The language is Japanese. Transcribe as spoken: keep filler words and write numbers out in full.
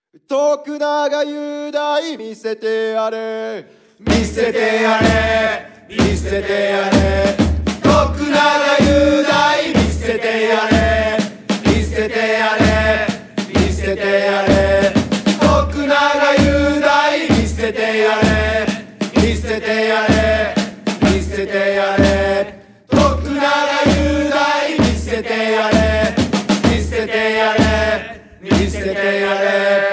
徳永雄大見せてやれ見せてやれ見せてやれ徳永雄大見せてやれ見せてやれ見せてやれ徳永雄大見せてやれ見せてやれ見せてやれ徳永雄大見せてやれ見せてやれ見せてやれ